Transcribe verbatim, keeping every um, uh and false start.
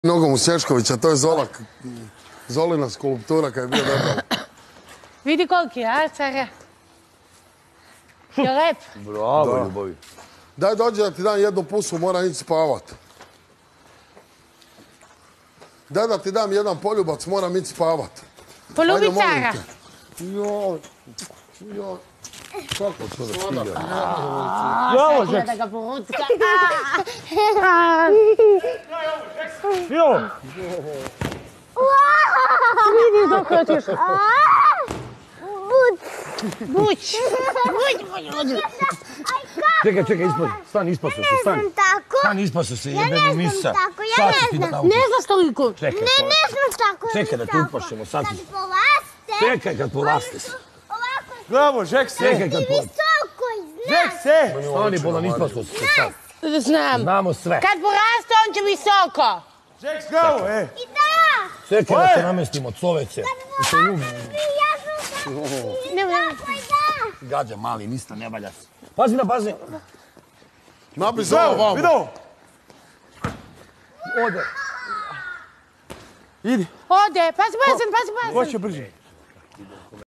Nogom u Sješkovića, to je Zola, Zolina skulptura kad je bio debel. Vidi koliki je, a, care? Je lep? Bravo, Ljubovi. Daj dođi da ti dam jednu pusu, moram ići spavat. Daj da ti dam jedan poljubac, moram ići spavat. Poljubi cara. Joj, joj. Kako to da stiga? Bravo, Sad Žeks. da ga porutka. Jo! Vidi dok je otišao. Buć. Buć, buć, buć. Čekaj, čekaj, ispod. Stani, ispod se, stani. Tako? Stani, ispod se, Ja jebeni ne znam misa. tako, ja Sad ne ću ti da znam. naučim. Ne znaš toliko. Čekaj, Ne, to- ne znam tako. Čekaj da te tako. upašemo, sad ću. Kad polaste. Čekaj kad polasteš. Ovako. Bravo, Žekse! Čekaj kad Ti polasteš. visoko i znaš. Žekse! Stani, bolan, ispod se sad. Znam. Znamo sve. Kad poraste, on će visoko. Žeks, bravo, e! I da. Čekaj da Oj! se namestimo od Soveće. I ja znam tako. Ne, ne. Tako i da. Gađa mali, ništa ne valja se. Pazi na pazi. Nabi Zola Bravo, vamo. vidio! Ode. Idi, Ode, pazi, pazi, pazi, pazi. ko će brže?